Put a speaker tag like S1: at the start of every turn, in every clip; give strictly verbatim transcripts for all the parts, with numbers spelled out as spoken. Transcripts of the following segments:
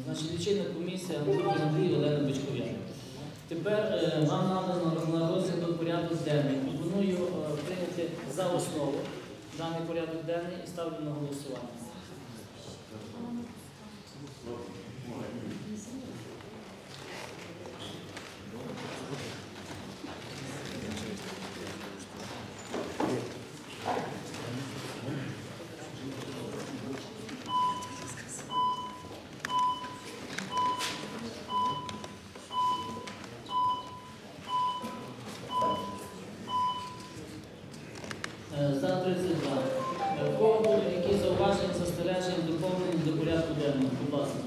S1: Значить, лічильна комісія Андрій Олена Бичков'яна. Тепер вам надано на розгляд порядок денний. Пропоную прийняти за основу даний порядок денний і ставлю на голосування. За тридцять два. У кого будуть якісь зауваження, застереження, доповнення до порядку денного? Будь ласка.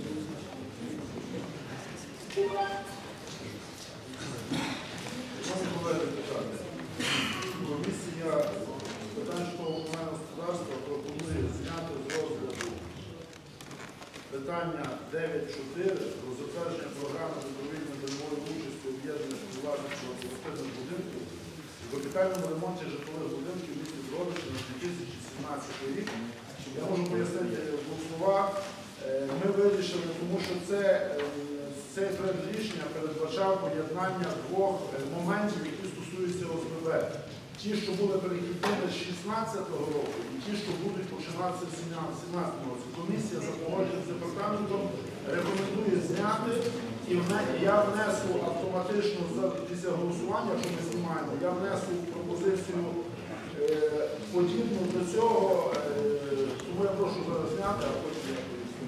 S2: Шановні колеги депутати, комісія з питань житлово-комунального господарства пропонує зняти з розгляду питання дев'ять чотири про затвердження програми добровільної деревої участі об'єднаних співвласників багатоквартирних будинків в капітальному ремонті житлових будинків в місті Дрогобичі на дві тисячі сімнадцятий рік. Я можу пояснити двох словах. Ми вирішили, тому що це, цей проект рішення передбачав поєднання двох моментів, які стосуються О С Б Б. Ті, що були перехідними з шістнадцятого року, і ті, що будуть починатися в сімнадцятому році. Комісія за погодженням з департаментом рекомендує зняти, і я внесу автоматично після голосування, якщо ми знімаємо, я внесу пропозицію е, подібну до цього, е, тому я прошу зараз зняти, а потім я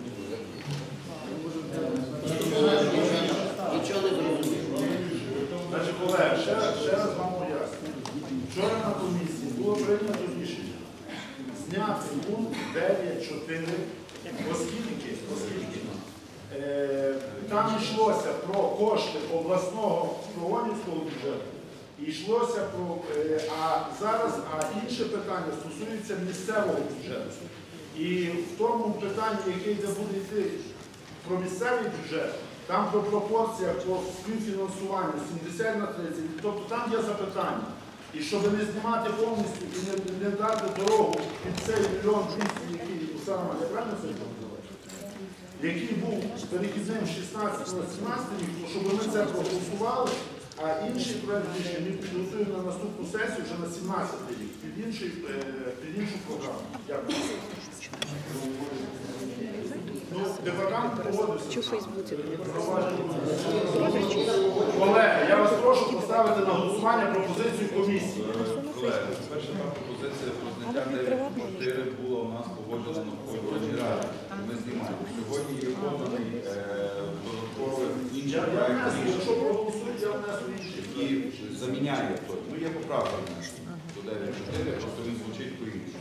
S1: Нічого не зрозуміло.
S2: Значить, колеги, ще, ще раз вам поясню. Вчора на комісії було прийнято рішення зняти пункт дев'ять чотири, оскільки, оскільки е, там йшлося про кошти обласного Пролонівського бюджету, і йшлося про, е, а зараз а інше питання стосується місцевого бюджету. І в тому питанні, яке йде буде йти про місцевий бюджет, там про пропорціях по співфінансуванню сімдесят на тридцять, тобто там є запитання. І щоб не знімати повністю і не, не дати дорогу під цей мільйон двісті, який Оксана, я правильно це називаю? Який був перехідним шістнадцятого на сімнадцятий рік, щоб ми це проголосували, а інший проект рішення ми підготуємо на наступну сесію вже на сімнадцятий рік, під, інший, під іншу програму. Дякую. Ну, департамент погодився. Колеги, я вас прошу поставити на голосування пропозицію комісії.
S3: Колеги, перша пропозиція про зняття дев'ять чотири була у нас погоджена на погодженій раді. Ми знімаємо. Сьогодні є поданий додатковий інший проєкт рішення.
S2: Якщо проголосують, я внесу інший.
S3: І заміняє той. Ну, є поправка до дев'ять чотири, просто він звучить по-іншому.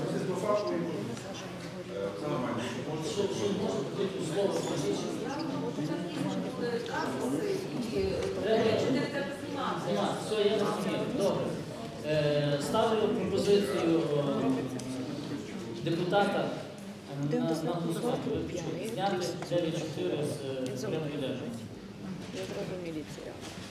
S1: Все, я розумію. Добре. Ставлю пропозицію депутата на голосування. Зняти дев'ять чотири з порядку денного.
S4: Я зразу міліція.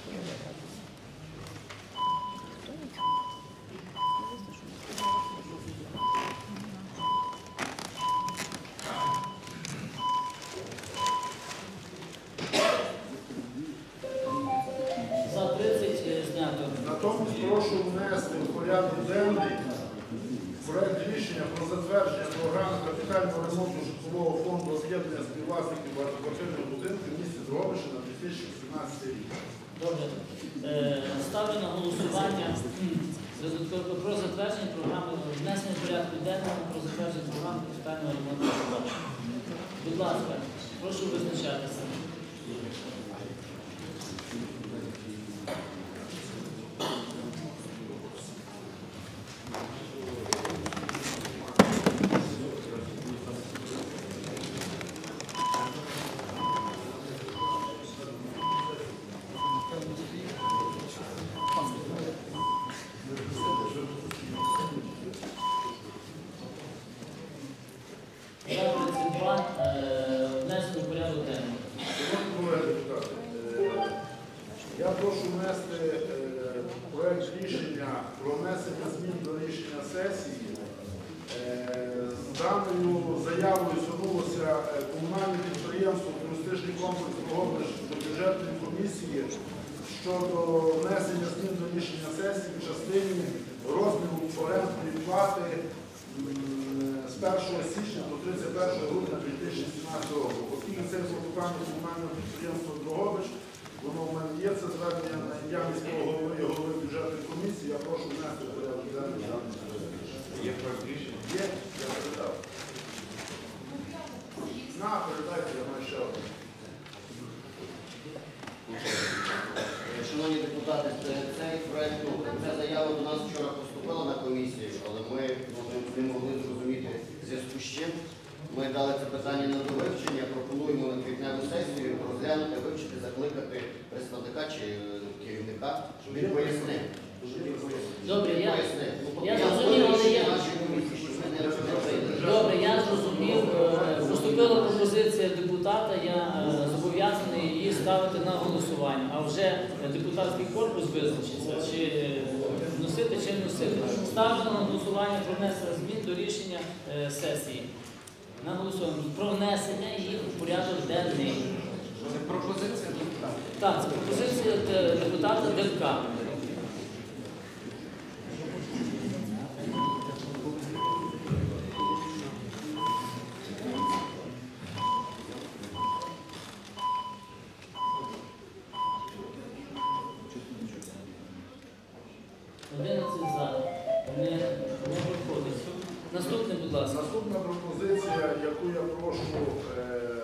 S1: За тридцять знято.
S2: Натомість прошу внести в порядок денний проект рішення про затвердження програми капітального ремонту житлового фонду об'єднання співвласників багатоквартирних будинків в місті Дрогобичі на дві тисячі сімнадцятий рік.
S1: Добре. Ставлю на голосування про затвердження програми внесення в порядку денного про затвердження програми капітального ремонту житлового. Будь ласка, прошу визначатися. Внесено в порядок денний.
S2: Я прошу внести проект рішення про внесення змін до рішення сесії. З даною заявою звернулося комунальне підприємство підприємство «Туристичний комплекс Дрогобич» до бюджетної комісії щодо внесення змін до рішення сесії в частині розміру орендної плати з першого січня до тридцять першого грудня дві тисячі сімнадцятого року. Оскільки це клопотання комунального підприємства «Дрогобич», воно в мене є, це звернення на ім'я міського голови і голови бюджетної комісії, я прошу внести в порядок денний.
S3: Є проект рішення?
S2: Є, я передав. На, передайте, я маю ще один.
S5: Шановні депутати, цей проект, ну, ця заява до нас вчора поступила на комісію, але ми ну, не могли зрозуміти в зв'язку з чим. Ми дали це питання на довивчення, пропонуємо на квітневу сесію розглянути, вивчити, закликати представника чи керівника, щоб він пояснив.
S1: Добре, я,
S5: Пояснив. Ну,
S1: я
S5: я
S1: зрозумів, але я...
S5: нашій комісії, щоб ми не розглядали.
S1: Добре, я зрозумів. Е, Поступила пропозиція депутата, я е, зобов'язаний її ставити на голосування, а вже депутатський корпус визначиться, чи вносити, чи не вносити. Ставлю на голосування про внесення змін до рішення е, сесії. На голосування про внесення їх в порядок денний.
S6: Це пропозиція депутата.
S1: Так, це пропозиція е, депутата Демка. одинадцять за. Не, не проходить. Наступне, будь ласка.
S2: Наступна пропозиція, яку я прошу е,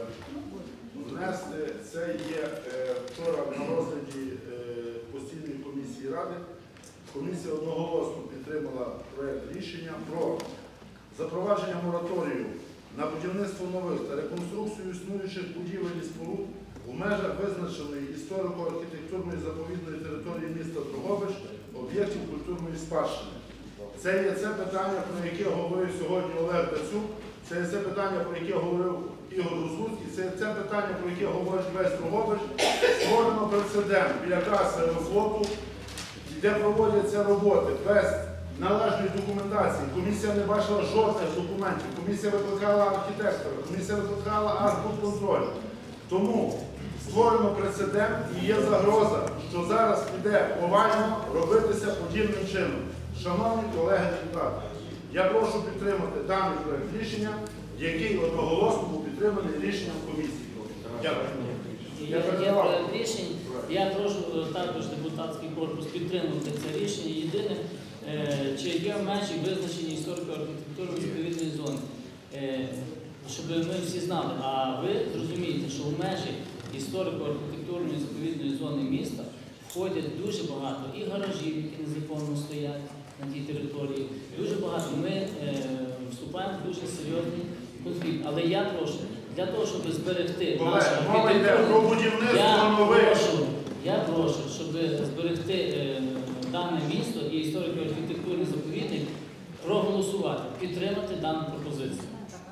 S2: внести, це є е, вчора на розгляді е, постійної комісії Ради. Комісія одноголосно підтримала проект рішення про запровадження мораторію на будівництво нових та реконструкцію існуючих будівель і споруд у межах визначеної історико-архітектурної заповідної території міста Дрогобич об'єктів культурної спадщини. Це є це питання, про яке говорив сьогодні Олег Дацюк, це є це питання, про яке говорив Ігор Русуцький, це є це питання, про яке говорить весь Дрогобич. Створено прецедент біля каси Аерофлоту, де проводяться роботи без належної документації. Комісія не бачила жодних документів, комісія викликала архітектора, комісія викликала архбудконтроль. Тому створено прецедент і є загроза, що зараз піде повально робитися подібним чином. Шановні колеги депутати, я прошу підтримати даний проект рішення, який одноголосно був підтриманий рішенням комісії. Дякую.
S1: Є, є проект рішень. Я прошу також депутатський корпус підтримувати це рішення. Єдине, е, чи є межі визначені історико-архітектурної відповідної зони. Е, щоб ми всі знали, а ви зрозумієте, що в межі історико-архітектурної заповідної зони міста входять дуже багато і гаражів, які незаконно стоять на тій території. Дуже багато. Ми е, вступаємо в дуже серйозний конфлікт. Але я прошу, для того, щоб зберегти нашу архітектуру, я прошу, я прошу, щоб зберегти е, дане місто і історико-архітектурний заповідник, проголосувати, підтримати дану пропозицію.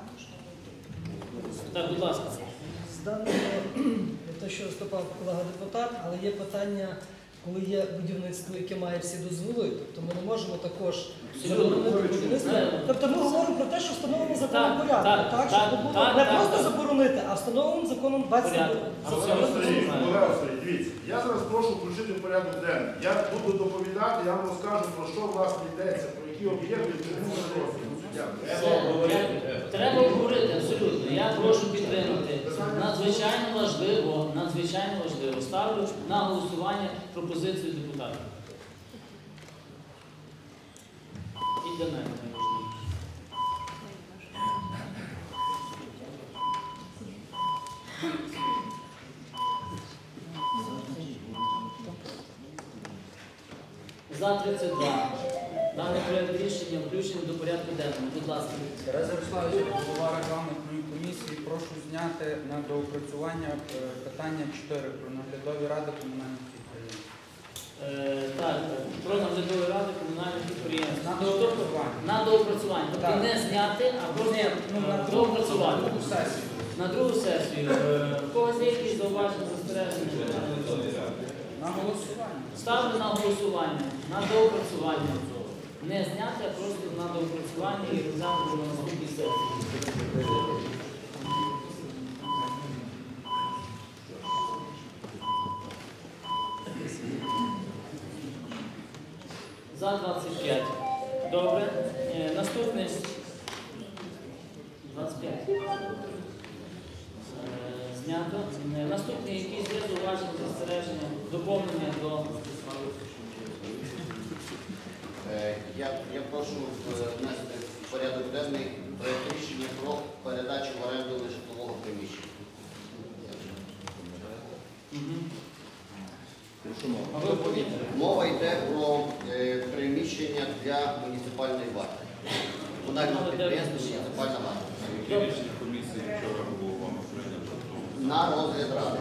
S1: Так, будь ласка.
S7: З даного, те, що виступав колега депутат, але є питання, коли є будівництво, яке має всі дозволи, тобто ми не можемо також заборонити будівництво. Тобто ми говоримо про те, що встановлено законом
S1: Так,
S7: порядок,
S1: так,
S7: так,
S1: так,
S7: щоб було
S1: так,
S7: не
S1: так,
S7: просто
S1: так.
S7: заборонити, а встановленим законом двадцять
S1: Порядок.
S2: Олег Сергійович, Олег Сергійович, дивіться, я зараз прошу включити в порядок денний. Я буду доповідати, я вам розкажу, про що власне йдеться, про які об'єкти, чому ми розглядаємо. Дякую.
S1: Треба обговорити, абсолютно. Я прошу підтримати. Надзвичайно важливо, надзвичайно важливо. Ставлю на голосування пропозицію депутатів. І для мене найважливіше. За тридцять два. Даний проект рішення включений до порядку денного. Будь ласка.
S6: Тарас Ярославович, голова регламентної комісії, прошу зняти на доопрацювання е, питання чотири про наглядові ради комунальних підприємств.
S1: Е, так, про наглядові ради комунальних підприємств.
S6: На
S1: Тобто,
S6: доопрацювання.
S1: на доопрацювання. Тобто
S6: Так.
S1: не зняти, а просто
S6: Ні, ну, на другу,
S1: доопрацювати.
S6: на другу сесію.
S1: На другу сесію. Е, в когось є якісь зауваження, застереження?
S6: На голосування.
S1: Ставлю на голосування, на доопрацювання. Не зняти, а просто на доопрацювання і розглянути на наступній сесії. За двадцять п'ять. Добре. Е, Наступний. двадцять п'ять. Е, Знято. Е, Наступний, якісь є зауваження, застереження, доповнення до...
S5: Е, Я, я прошу е, внести в порядок денний проект рішення про передачу в оренду нежитлового приміщення.
S1: Мгм. А ви повітря.
S5: Мова йде про е, приміщення для муніципальної варти. Комунального підприємства муніципальна варта.
S3: Яке рішення комісії вчора було вам прийнято?
S5: На розгляд ради.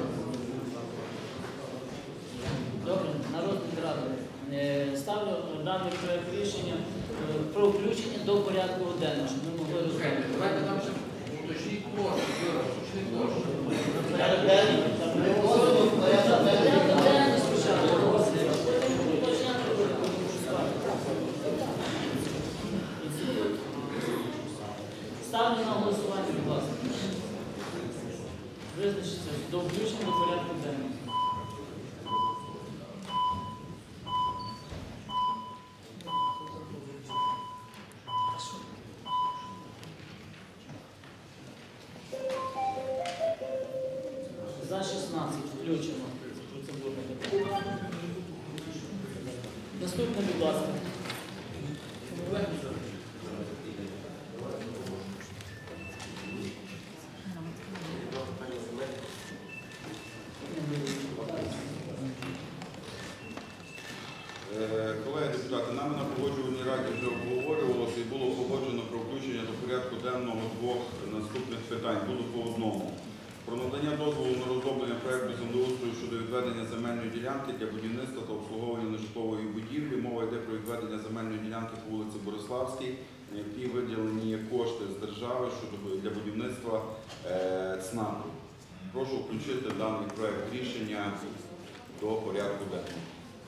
S1: Добре, народ ради. Е, Ставлю даний проект рішення е, про включення до порядку денного, щоб ми могли розглянути.
S8: Давайте там ще уточніть площу, Юра, уточніть площу.
S1: Порядок денний.
S5: Переходимо в порядок денний.
S1: Порядок денний спочатку. Уточняти буде голосувати. Інститут. Ставлю на голосування, будь ласка. Визначиться до включення до порядку денного. За шістнадцять включено. Це процедурне питання. Наступне, будь ласка.
S3: Е, Колеги депутати, нами на погоджувальній раді вже обговорювалося і було погоджено про включення до порядку денного двох наступних питань. Буду по одному. Про надання дозволу на розроблення проекту землеустрою щодо відведення земельної ділянки для будівництва та обслуговування нежитлової будівлі. Мова йде про відведення земельної ділянки по вулиці Бориславській, на якій виділені є кошти з держави щодо для будівництва е, ЦНАПу. Прошу включити даний проект рішення до порядку денного.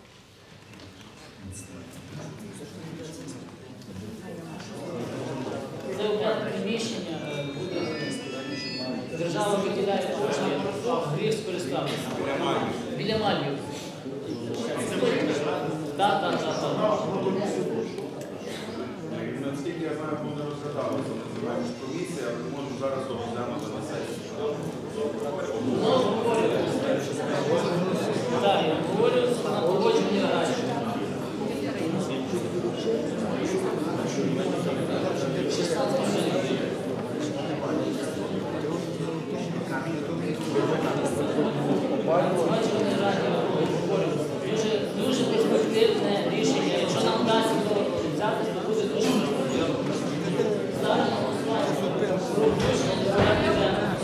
S1: Це окреме приміщення е, буде. Держава виділяє кошти, гріх скористався.
S3: Біля Мальві.
S1: Біля Мальвів. Так, так, так, так.
S3: Наскільки я знаю, буде розглядалося на земельній комісії, але можу зараз розглянути на сесії.
S1: Ну, обговорюється. Так, обговорюється на погодженні раді. Дуже, дуже перспективне рішення. Якщо нам вдасться його взяти, то буде дуже перспективно. Ставлю на голосування про включення до порядку денного.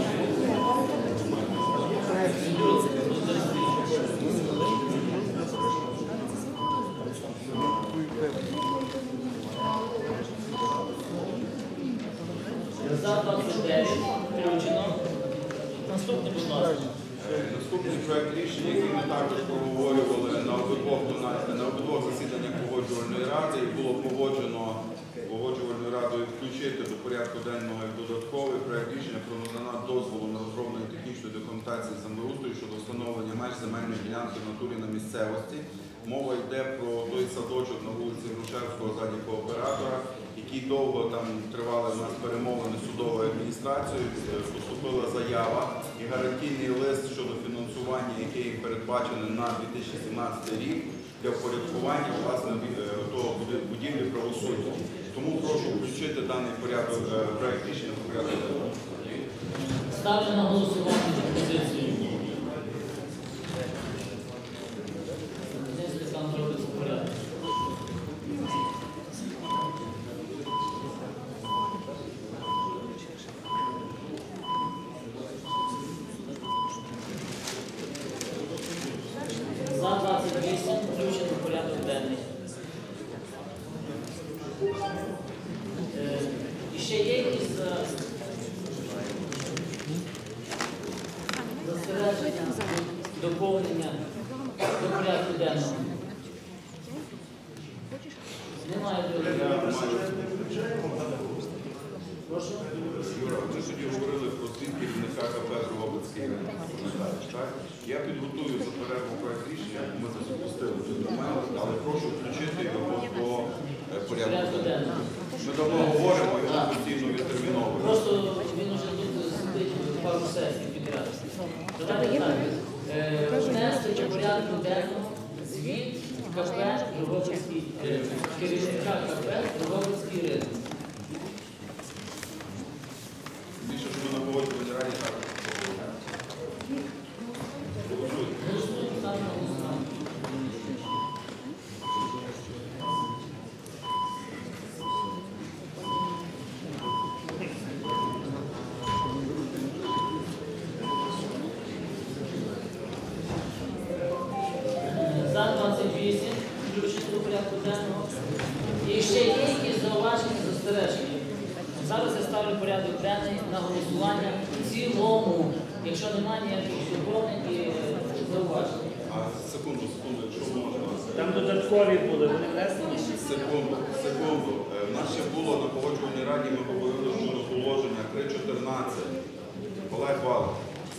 S1: За двадцять дев'ять включено. Наступний, будь ласка.
S3: Наступний проект рішення, який ми також проговорювали на обидвох, на обидвох засіданнях погоджувальної ради, і було погоджено погоджувальною радою включити до порядку денного як додатковий проект рішення про надання дозволу на розроблення технічної документації землеустрою щодо встановлення меж земельної ділянки в натурі на місцевості. Мова йде про той садочок на вулиці Грушевського ззаді кооператора, який довго там тривали у нас перемовини судовою адміністрацією. Поступила заява і гарантійний лист щодо фінансування, яке їм передбачене на дві тисячі сімнадцятий рік для впорядкування власне того будівлі правосуддя. Тому прошу включити даний порядок проект рішення в порядок денний.
S1: Ставлю на голосування пропозицію. Десь там зробиться порядок. За двадцять вісім включено в порядок денний. Е, І ще є якісь е, застереження, доповнення до порядку денного? Немає доповнення. Прошу.
S3: Юра, ми тоді говорили про звіт керівника КП Дрогобицький район. Пам'ятаєш, так? Я підготую за перерву проект рішення, ми це запустили в документ, але прошу включити його Ми давно говоримо і ми постійно відтерміновуємо.
S1: Просто він уже тут сидить пару сесій підряд. Давайте так. Е, Внести до порядку денного звіт КП Дрогобицький, е, керівника КП Дрогобицький ринок.
S3: Більше, що ми на погоджувальній раді також проговоримо. Голосуйте.
S1: Голосуємо там на голосування. За двадцять вісім, включити до порядку денного. І ще є якісь зауваження, застереження. Зараз я ставлю порядок денний на голосування в цілому, якщо немає ніяких доповнень і зауважень.
S3: А секунду, секунду, якщо можна.
S9: Там додаткові були, вони внесені?
S3: Секунду, секунду. Е, В нас ще було на погоджувальній раді, ми говорили щодо положення три чотирнадцять. Олег Валик.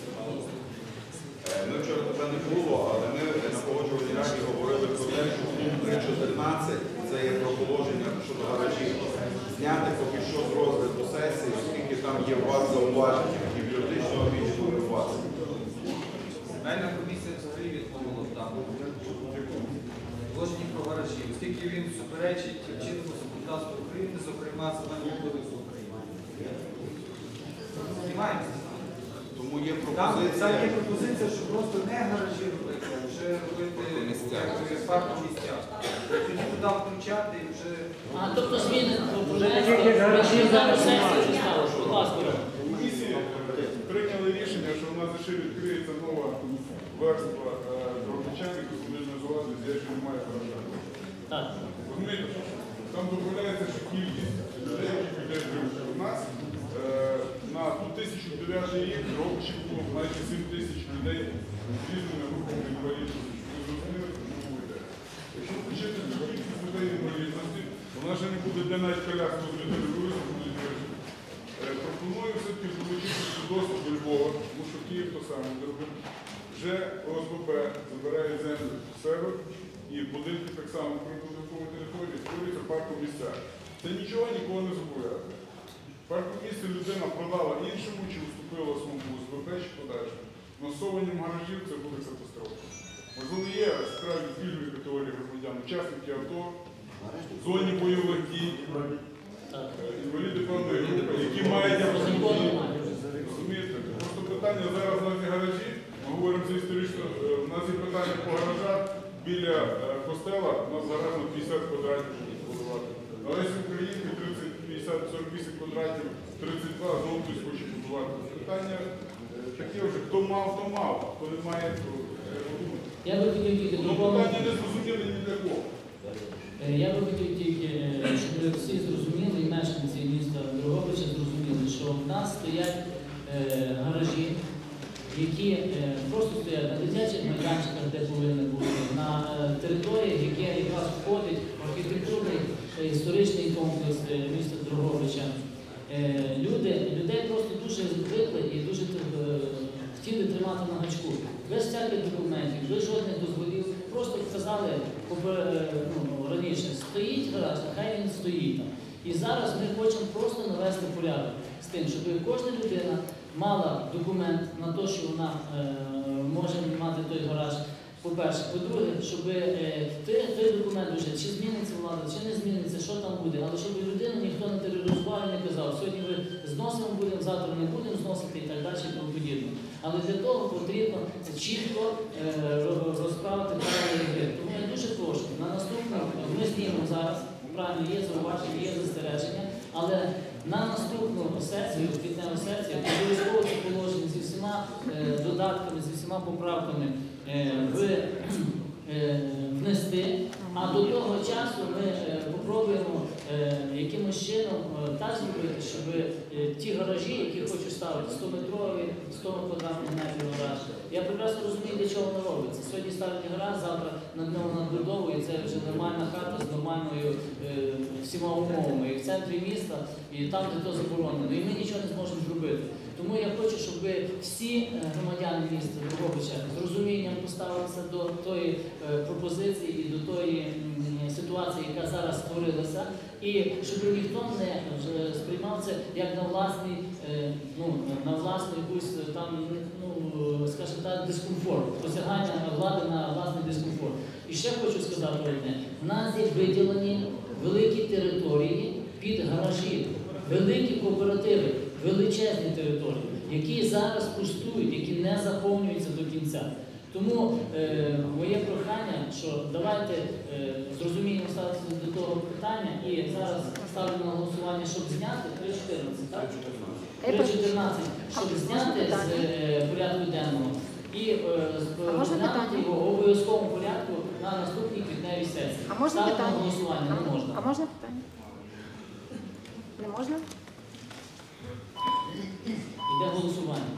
S3: Е, Ми вчора тебе не було, але ми на погоджувальній раді говорили про те, що пункт три чотирнадцять це є про положення щодо гаражів. Зняти поки що з розгляду сесії, оскільки там є у вас зауваження і в юридичного відділу і у вас.
S8: Земельна комісія взагалі відмовила в даному положенні про гаражі, оскільки він суперечить чинному законодавству України, зокрема Земельному кодексу України. Знімається.
S3: Тому є
S8: Там,
S3: пропозиція.
S8: там є пропозиція, що просто не гаражі робити, а вже робити
S3: Паркомісця.
S8: як паркомісця. Тоді туди включати і вже...
S1: А, тобто зміни
S9: Вже таких як гаражів зараз немає.
S1: Будь ласка.
S2: Комісії прийняли рішення, що в нас ще відкриється нова верства дробичан, яку будуть називати «Здесь же немає гаража».
S1: Так.
S2: Розумієте, там додається ще кількість людей, які людей живуть. У нас е, на дві тисячі дев'ятий рік робочих було майже сім тисяч людей з різними групами інвалідності. Ви зрозуміли, що мова йде. Якщо почати кількість людей інвалідності, вона вже не буде де навіть коляску з людини вивезти, будуть вирішити. Пропоную все-таки долучити доступ до Львова, тому що Київ то саме зробив. Вже ОСББ забирає землю в себе і будинки так само прибудинкової території створюються парком місця. Це нічого нікого не зобов'язує. Парком місця людина продала іншому чи уступила своєму ОСББ чи подальше. Насовуванням гаражів це буде катастрофа. Можливо, є справді пільгові категорії громадян, учасники АТО, в зоні бойових дій, інваліди певної групи, які мають розумієте. Просто питання зараз на ці гаражі, ми говоримо це історично, у нас є питання по гаражах біля костела, у нас гараж на п'ятдесят квадратів будувати. На Лесі Українки тридцять, п'ятдесят, сорок вісім квадратів, тридцять два, знову хтось хоче будувати. Питання таке вже, хто мав, то мав, а хто не має, то треба думати.
S1: Я би хотів тільки
S2: Ну,
S1: доповнити.
S2: питання не зрозуміли ні для кого.
S1: Я би хотів тільки, щоб всі зрозуміли, і мешканці міста Дрогобича зрозуміли, що в нас стоять е, гаражі, які е, просто стоять на дитячих майданчиках, де повинні бути, на е, територіях, які якраз входять в архітектурний е, історичний комплекс е, міста Дрогобича. Е, люди, людей просто дуже звикли і дуже е, хотіли тримати на гачку. Без всяких документів, без жодних дозволів. Просто сказали ну, раніше, стоїть гараж, нехай він стоїть там. І зараз ми хочемо просто навести порядок з тим, щоб кожна людина мала документ на те, що вона е, може мати той гараж. По-перше, по-друге, щоб е, той, той документ вже, чи зміниться влада, чи не зміниться, що там буде, але щоб людину ніхто не тероризував і не казав, сьогодні ми зносимо будемо, завтра не будемо зносити і так далі і тому подібне. Але для того потрібно чітко е, розправити правила гри. Тому я дуже прошу, на наступну, ми знімемо зараз, правильно, є зауваження, є застереження, але на наступну сесію, квітневу сесію, обов'язково це положення зі всіма е, додатками, зі всіма поправками е, в, е, внести, а до того часу ми е, попробуємо е, якимось чином е, так зробити, щоб е, ті гаражі, які хочу ставити, сто-метрові, сто квадратних метрів гараж, я прекрасно розумію, для чого воно робиться. Сьогодні ставить гараж, завтра над нього надбудовою, це вже нормальна хата з нормальною е, всіма умовами, і в центрі міста, і там, де то заборонено. І ми нічого не зможемо зробити. Тому я хочу, щоб всі громадяни міста Дрогобича з розумінням поставилися до тої е, пропозиції і до тої м, ситуації, яка зараз створилася, і щоб ніхто не вже сприймав це як на власний, е, ну, на власну якусь там, ну, скажімо так, дискомфорт, посягання влади на власний дискомфорт. І ще хочу сказати одне, в нас є виділені великі території під гаражі, великі кооперативи, величезні території, які зараз пустують, які не заповнюються до кінця. Тому е, моє прохання, що давайте е, зрозуміємо ставитися до того питання і зараз ставлю на голосування, щоб зняти три чотирнадцять, так? три чотирнадцять, щоб зняти з е, порядку денного і е, зняти його в обов'язковому порядку на наступній квітневій сесії.
S4: А можна
S1: Ставити на
S4: питання?
S1: голосування не можна.
S4: А можна питання? Не можна?
S1: Йде голосування.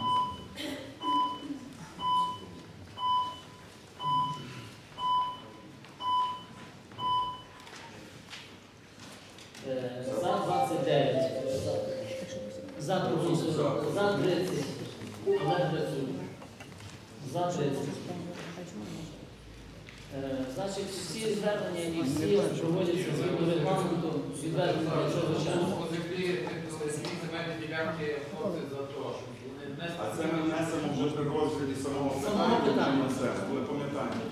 S1: Е, За двадцять дев'ять. За проголосували. За тридцять. Олег Грицюк. За тридцять. Е, Значить, всі звернення і всі проводяться згідно регламенту, відведені до цього часу.
S8: По землі, всі земельні ділянки хлопці за те, щоб вони не
S3: А це ми внесемо вже при розгляді самого
S1: Самого
S3: питання,
S1: питання.
S3: на це, коли пам'ятаємо.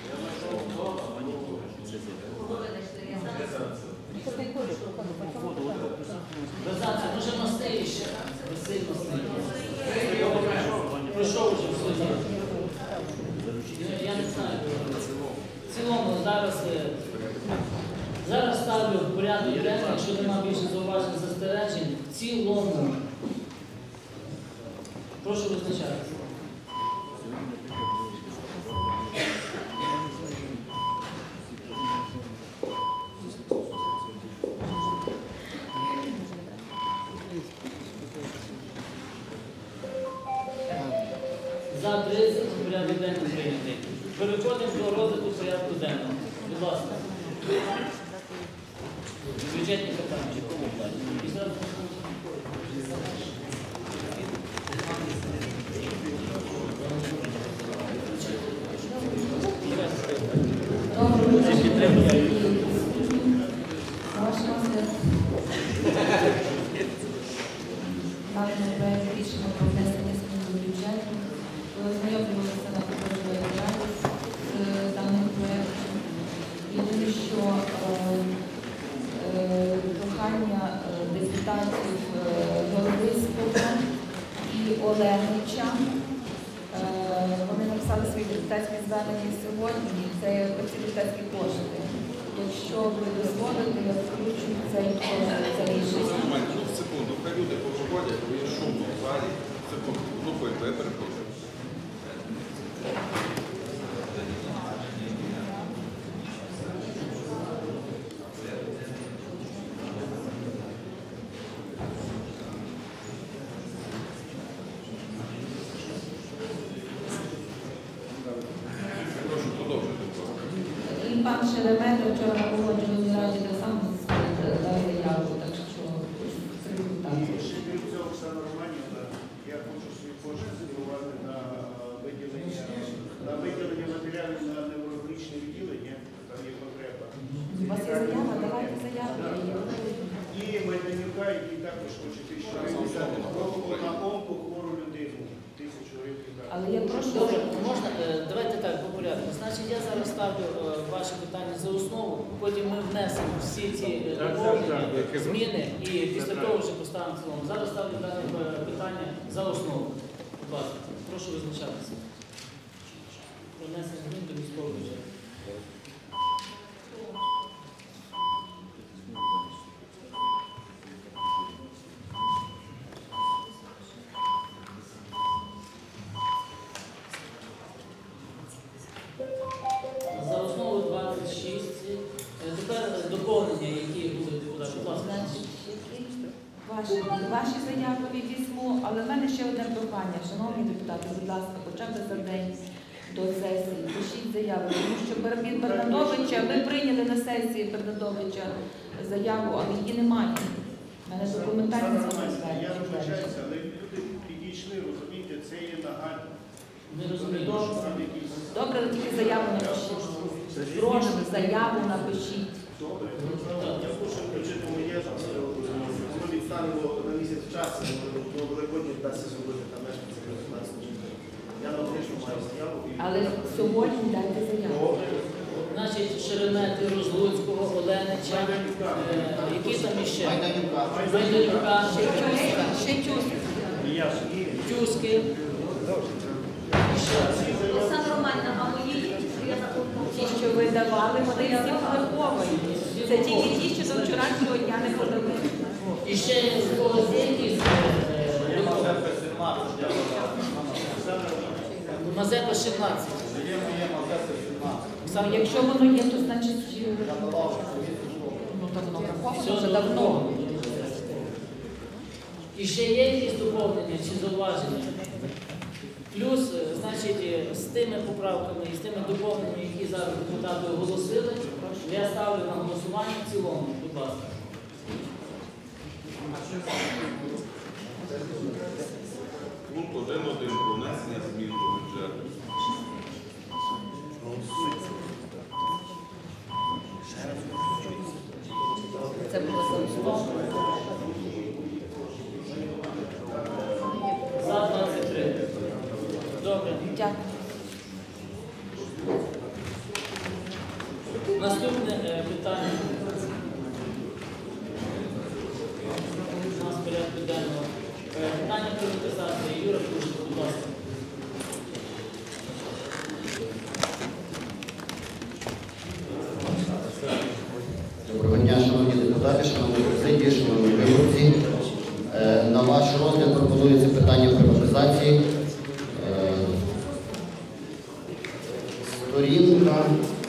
S1: Безація, дуже мастиві ще. Василь мастиві. Пройшов вже в суді. Я не знаю. В цілому зараз, е, зараз ставлю в порядок денний, якщо немає більше зауважень застережень, в цілому. Прошу визначатися. За тридцять порядок денний прийнятий. Переходимо до розгляду порядку денного. Будь ласка. Бюджетні питання. Після
S10: Даний проект рішення про внесення змін до бюджету. Ознайомлювалися на попередній діяльність з даним проектом. Єдине, що е, е, прохання е, депутатів е, Головицького і Олегнича. Е, вони написали свої депутатські звернення сьогодні. Це ці депутатські кошти. Якщо ви дозволите, я включу цей це рішення.
S3: Момент, секунду, хай люди повиходять, бо є шумно в залі. Секунду, ну хвильку, я перепрошую. Прошу продовжити.
S10: І пан Шеремета вчора на погоджувальній раді так само дав заяву, так що це результат.
S11: Крім цього, Оксана Романівна, я хочу свої кошти спрямувати на виділення, на виділення матеріалів на неврологічне відділення, там є потреба.
S10: У вас є заява, давайте заяву.
S11: І Майданюка, який також хоче тисячу гривень дати на онко хвору людину. Тисячу гривень дати.
S10: Але я прошу...
S1: Добре, можна, е, давайте так, по порядку. Значить, я зараз ставлю е, ваше питання за основу, потім ми внесемо всі ці е, доповнення, зміни і після того вже поставимо в цілому. Зараз ставлю дане е, питання за основу. Будь ласка, прошу визначатися. Про внесення змін до військового бюджету. За основу двадцять шість. Е, Тепер доповнення, які будуть депутати. Будь ласка.
S10: Ваші, ваші заяви візьму, але в мене ще одне прохання. Шановні депутати, будь ласка, хоча б за день до сесії пишіть заяви, тому що від Бернадовича, ви прийняли на сесії Бернадовича заяву, але її немає. У мене документальне
S11: Романівна, я вибачаюся, але люди підійшли, розумієте, це є нагально.
S1: Не розумію.
S11: Добре, там якісь...
S10: Добре, але тільки заяву напишіть. Прошу, заяву напишіть.
S11: Добре. Я прошу включити моє, воно відставило на місяць часу, до Великодня вдасться зробити там мешканців п'ятнадцять. Я на однижку маю заяву.
S10: Але сьогодні дайте заяву.
S1: Значить, Шеремети, Розлуцького, Оленича, е, які там іще?
S5: Майданюка.
S1: Майданюка,
S10: Ще чувство.
S1: Тюски.
S10: Олександра Романівна, а мої ті, що ви давали, вони всі враховані. Це тільки ті, що до вчорашнього дня не подали.
S1: І ще у когось є якісь е, Мазепа шістнадцять.
S10: А якщо воно є, то значить ну, так воно враховано вже давно.
S1: І ще є якісь доповнення чи зауваження? Плюс, е, значить, е, з тими поправками і з тими доповненнями, які зараз депутати оголосили, я ставлю на голосування в цілому, будь ласка.
S3: Пункт один один про внесення змін до бюджету.
S10: Це було за основу.
S1: За двадцять три. Добре.
S10: Дякую.
S1: Наступне е, питання. У нас в порядку денного. Е, Питання приватизації. Юра, прошу, будь ласка.
S5: Доброго дня, шановні депутати, шановні президії, шановні виборці. Е, На ваш розгляд пропонується питання приватизації. Е, Сторінка,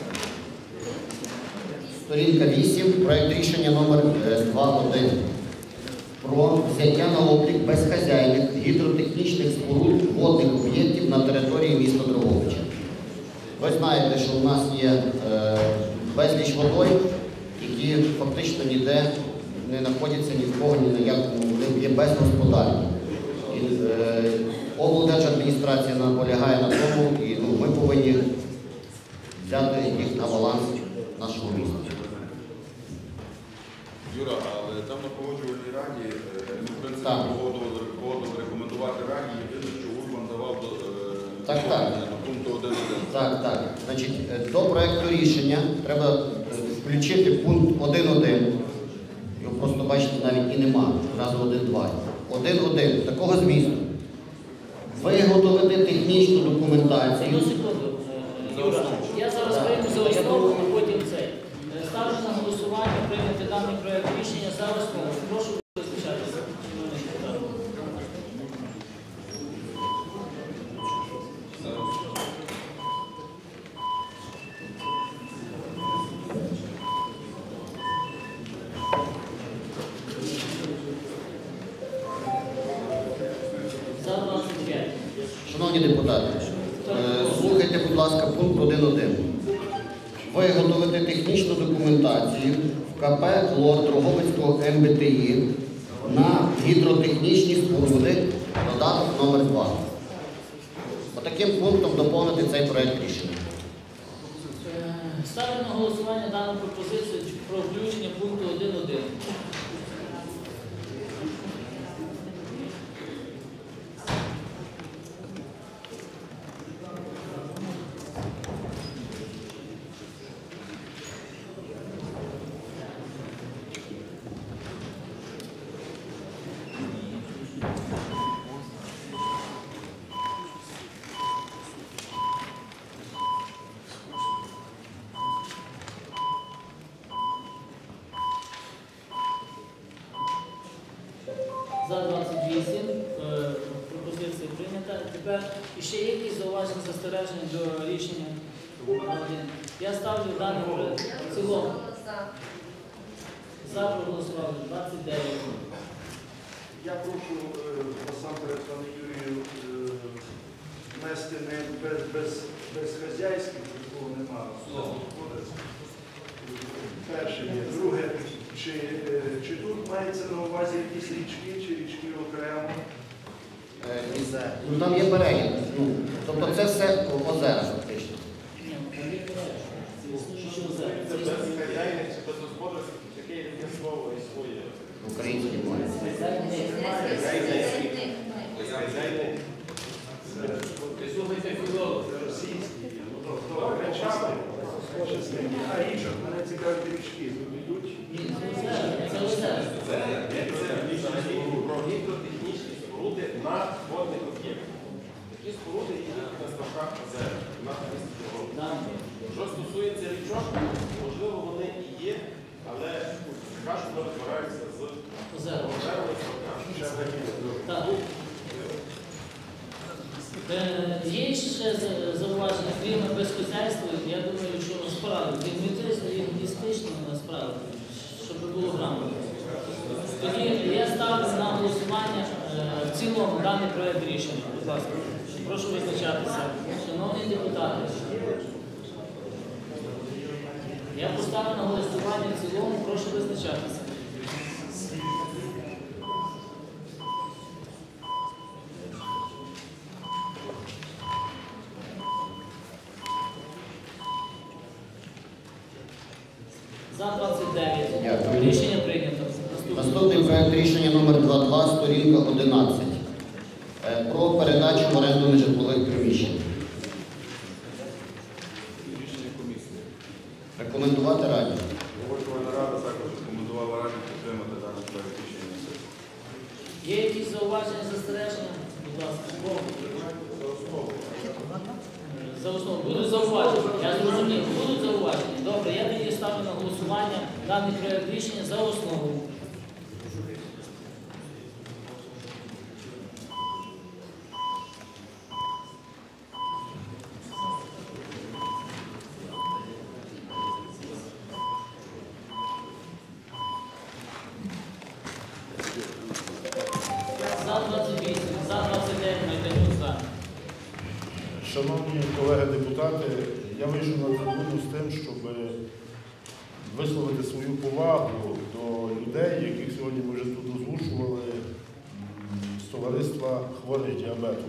S5: сторінка вісім, проект рішення номер два один про взяття на облік безхазяйних гідротехнічних споруд водних об'єктів на території міста Дрогобича. Ви знаєте, що у нас є е, безліч водойм, які фактично ніде не знаходяться ні в кого, ні на якому, вони є безгосподарні. І е, облдержадміністрація наполягає на тому, і ну, ми повинні взяти їх на баланс нашого міста.
S3: Юра, але там на погоджувальній раді, е, ну, в принципі,
S5: Так.
S3: погодували, погодували рекомендувати раді, єдине, що Урбан давав до, е,
S5: Так, так.
S3: на пункту один один.
S5: Так, так. Значить, е, до проекту рішення треба е, включити пункт один один. Його просто, бачите, навіть і нема. Зразу один два. один один. Такого змісту. Виготовити технічну документацію.
S1: Одну секунду, е, Юра. Я зараз прийму за основу, а потім цей. Е, Ставлю на голосування прийняти даний проект рішення за основу. Прошу визначатися. шановні депутати. За двадцять п'ять.
S5: Шановні депутати, е, слухайте, будь ласка, пункт один один. Виготовити технічну документацію в КП «Лор» Дрогобицького ем бе те і на гідротехнічні споруди, додаток номер два. Отаким пунктом доповнити цей проект рішення.
S1: Е, Ставлю на голосування дану пропозицію про включення пункту один один. За двадцять вісім. Е, Пропозиція прийнята. Тепер ще є якісь зауваження, застереження до рішення? Один. Я ставлю даний проект в цілому. За проголосували двадцять дев'ять.
S11: Я прошу е, насамперед, пане Юрію, е, внести не без, без, безхазяйських, такого немає. Перше є. Друге, чи, е, чи тут мається на увазі якісь річки, чи річки окремо?
S5: Е, і це- Ну, там є перелік. Ну, тобто це все озера фактично.
S1: Ні, там є перелік. Що це?
S11: Це безхазяйних, це
S2: А інших мене цікавить річки. Тут йдуть
S1: Ні, це озеро.
S12: Це про гідротехнічні споруди на водних об'єктах. Такі споруди йдуть на ставках озера, на місці дороги.
S1: Там.
S12: Що стосується річок, можливо, вони і є, але кажуть, що розбираються з
S1: Озеро.
S12: озерами ставками.
S1: Так. Е, Є ще за- зауваження, крім безхозяйства, я думаю, що справи, лінгвістично справи, щоб було грамотно. Тоді я ставлю на голосування е, в цілому даний проект рішення. Будь ласка, прошу визначатися. Шановні депутати, я поставлю на голосування в цілому, прошу визначатися. За двадцять дев'ять.
S5: Дякую.
S1: Рішення прийнято. Наступне.
S5: Наступний проект рішення номер два два, сторінка одинадцять. Е, Про передачу в оренду нежитлових приміщень.
S3: Рішення комісії.
S5: Рекомендувати раді.
S3: Погоджувальна рада також рекомендувала раді підтримати даний проект рішення.
S1: Є якісь зауваження, застереження? Будь ласка, слово. За основу. Будуть зауваження. Я зрозумів. Будуть зауваження. Добре, я тоді ставлю на голосування даний проект рішення за основу. За двадцять вісім, за двадцять дев'ять, Майданюк за.
S2: Шановні колеги депутати, я вийшов на трибуну з тим, щоб висловити свою повагу до людей, яких сьогодні ми вже тут озвучували, м, з товариства хворих діабету.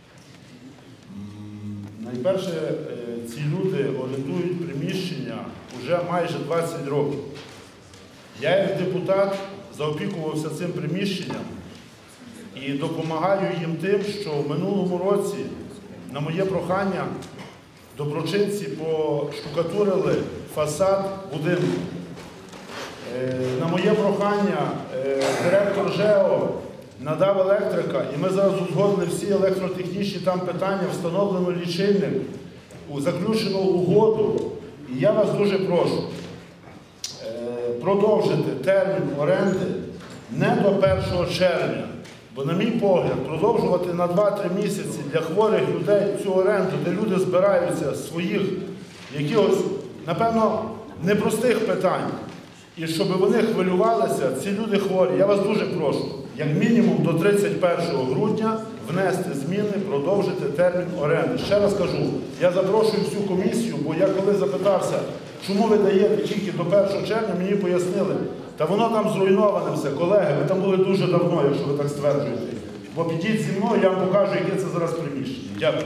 S2: М, Найперше, е, ці люди орендують приміщення вже майже двадцять років. Я як депутат заопікувався цим приміщенням і допомагаю їм тим, що в минулому році на моє прохання доброчинці поштукатурили фасад будинку. Е, На моє прохання е, директор ЖЕО надав електрика, і ми зараз узгодили всі електротехнічні там питання, встановлено лічильник, заключено угоду. І я вас дуже прошу е, продовжити термін оренди не до першого червня. Бо, на мій погляд, продовжувати на два-три місяці для хворих людей цю оренду, де люди збираються з своїх якихось, напевно, непростих питань, і щоб вони хвилювалися, ці люди хворі, я вас дуже прошу, як мінімум до тридцять першого грудня внести зміни, продовжити термін оренди. Ще раз кажу, я запрошую всю комісію, бо я коли запитався, чому ви даєте тільки до першого червня, мені пояснили, та воно там зруйноване все. Колеги, ви там були дуже давно, якщо ви так стверджуєте. Бо підіть зі мною, я вам покажу, яке це зараз приміщення. Дякую.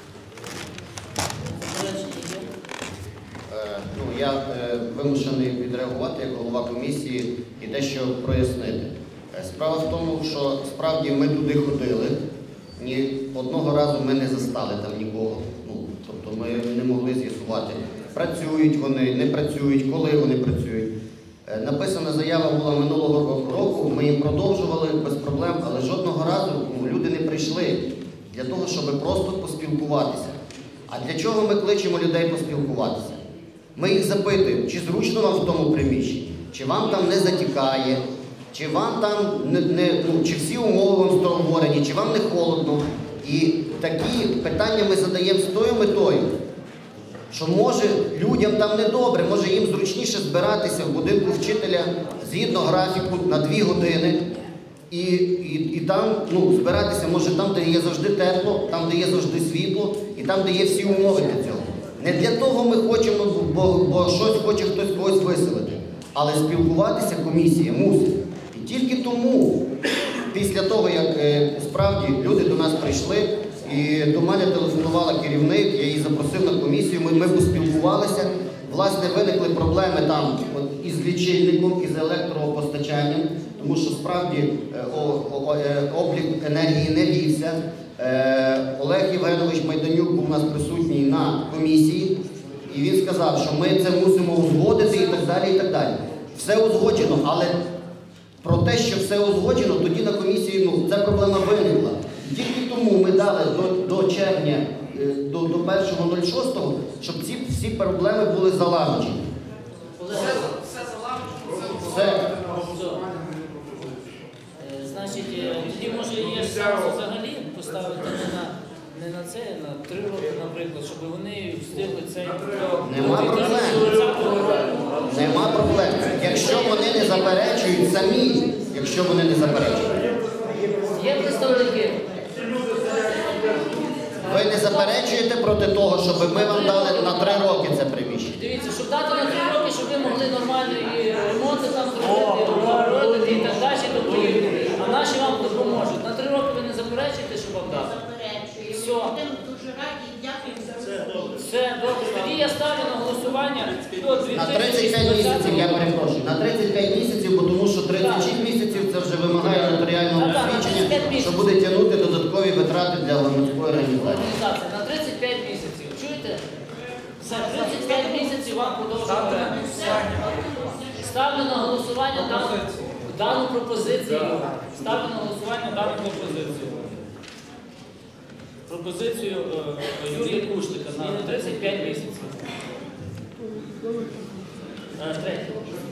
S5: Е, Ну, я е, вимушений відреагувати як голова комісії і дещо прояснити. Е, Справа в тому, що справді ми туди ходили, ні одного разу ми не застали там нікого. Ну, тобто ми не могли з'ясувати, працюють вони, не працюють, коли вони працюють. Е, Написана заява була минулого року, ми їм продовжували без проблем, але жодного разу ну, люди не прийшли для того, щоб просто поспілкуватися. А для чого ми кличемо людей поспілкуватися? Ми їх запитуємо, чи зручно вам в тому приміщенні, чи вам там не затікає, чи вам там не, не ну, чи всі умови вам створені, чи вам не холодно. І такі питання ми задаємо з тою метою, що може людям там недобре, може їм зручніше збиратися в будинку вчителя згідно графіку на дві години. І, і, і там ну, збиратися може там, де є завжди тепло, там, де є завжди світло, і там, де є всі умови для цього. Не для того ми хочемо, бо, бо щось хоче хтось когось виселити. Але спілкуватися комісія мусить. І тільки тому, після того, як е, справді люди до нас прийшли, і до мене телефонувала керівник, я її запросив на комісію, ми, ми поспілкувалися. Власне, виникли проблеми там от, із лічильником, із електропостачанням, тому що справді е, о, о, е, облік енергії не вівся. Е, Олег Євгенович Майданюк був у нас присутній на комісії, І він сказав, що ми це мусимо узгодити і так далі, і так далі. Все узгоджено, але про те, що все узгоджено, тоді на комісії, ну, ця проблема виникла. Тільки тому ми дали до, до червня, е, до, до першого шостого, щоб ці всі проблеми були залагоджені.
S8: Все залагоджено,
S5: Все.
S1: Е, Значить, е, тоді може є сенс взагалі поставити не на, не на це, на три роки, наприклад, щоб вони встигли цей
S5: Нема проблем. Нема проблем. Якщо вони не заперечують самі, якщо вони не заперечують.
S1: Є представники.
S5: Ви не заперечуєте проти того, щоб ми вам дали на три роки це приміщення?
S1: Дивіться, щоб дати на три роки, щоб ви могли нормальні ремонти там зробити, обладнати і так далі, то поїхали. А наші вам допоможуть. На три роки ви не заперечуєте, щоб вам дати? Все.
S13: Дуже раді, дякую за розуміння.
S1: Все, добре. Тоді я ставлю на голосування.
S5: На тридцять п'ять місяців, я перепрошую, на тридцять п'ять місяців, бо тому що тридцять шість місяців це вже вимагає нотаріального
S1: Так, так, на тридцять п'ять
S5: посвідчення, що
S1: місяців.
S5: буде тягнути додаткові витрати для громадської організації.
S1: Організація на тридцять п'ять місяців. Чуєте? За тридцять п'ять місяців вам подовжуємо. Ставлю на голосування дану, дану пропозицію. Ставлю на голосування дану пропозицію. Пропозицію е, Юрія Кушлика на тридцять п'ять місяців. Е, Третє.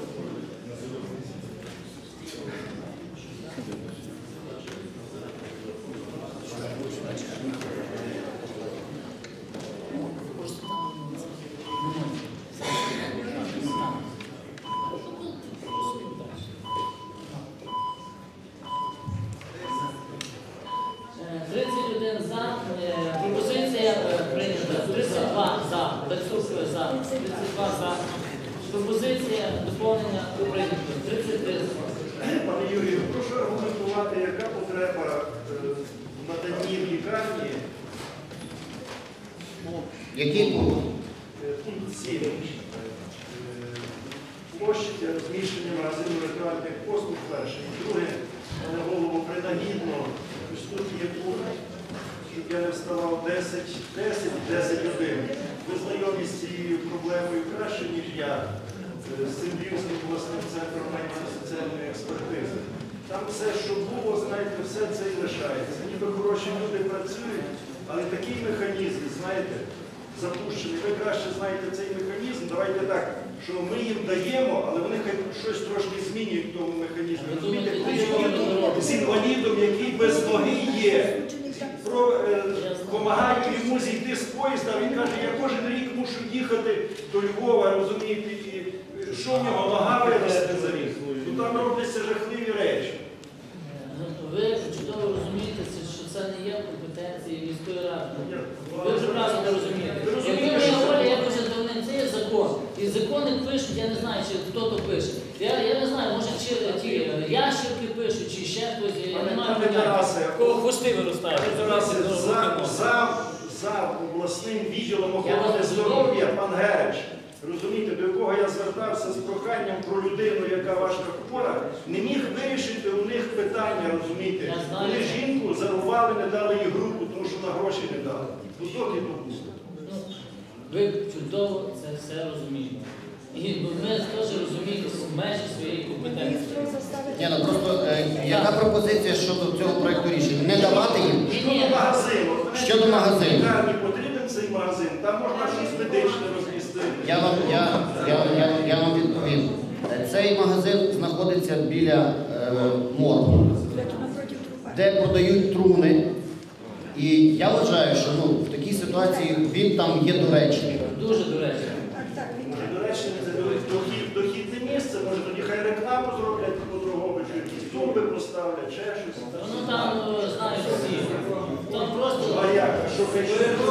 S1: тридцять один за. Е, Пропозиція е, прийнята. тридцять два за. Дацук за. тридцять два за. Пропозиція доповнення прийнята. тридцять три за.
S11: Пане Юрію, прошу аргументувати, яка потреба е, в наданні в лікарні.
S5: Який пункт?
S11: Е, Пункт сім. Е, Площі для розміщення магазину ритуальних послуг перше. І друге, пане голову, принагідно, ось тут є пункт, щоб я не вставав десять десять, десять один. Ви знайомі з цією проблемою краще, ніж я, з цим Львівським обласним центром соціальної експертизи. Там все, що було, знаєте, все це і лишається. Ніби хороші люди працюють, але такий механізм, знаєте, запущений. Ви краще знаєте цей механізм. Давайте так, що ми їм даємо, але вони хай щось трошки змінюють в тому механізмі. Розумієте, з інвалідом, який без ноги є, про, е, помагаю йому зійти з поїзда, він каже, я кожен рік мушу їхати до Львова, розумієте, і що в нього, нога виросте за рік. Ну, там робляться жахливі речі.
S1: Ви чудово розумієте, що це не є компетенції міської ради. Ви вже правильно не розумієте. Якби ми говорили, як вже давним, це є закон. І закони пишуть, я не знаю, чи хто то пише. Я, я не знаю, може чи ті ящерки пишуть, чи ще хтось, я не маю поняття. Кого хвости виростають.
S11: За, за, за обласним відділом охорони здоров'я пан Герич, розумієте, до якого я звертався з проханням про людину, яка важко хвора, не міг вирішити у них питання, розумієте. Вони жінку зарували, не дали їй групу, тому що на гроші не дали. Кусок і допустимо.
S1: Ви чудово це все розумієте. І ми теж розуміємо межі своєї компетенції.
S5: Ні, ну просто е, яка пропозиція щодо цього проєкту рішення? Не давати їм?
S11: Щодо магазину.
S5: Щодо магазину.
S11: Лікарні потрібен цей магазин, там можна щось медичне розмістити.
S5: Я вам, я, я, я, я вам відповім. Цей магазин знаходиться біля е, моргу, де продають труни. І я вважаю, що ну, в такій ситуації він там є доречний.
S1: Дуже доречний.
S11: Доречний, це дохід, дохідне місце, може тоді хай рекламу зроблять по Дрогобичу, якісь тумби поставлять, ще щось.
S1: Ну там, знаєш, всі. Там просто...
S11: А як? А що хай